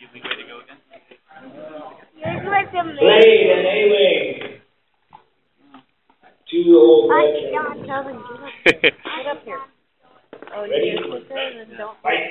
Blade and A-Wing. Two old veterans. Get up here. Oh, Ready? you sit there and then don't. Fight.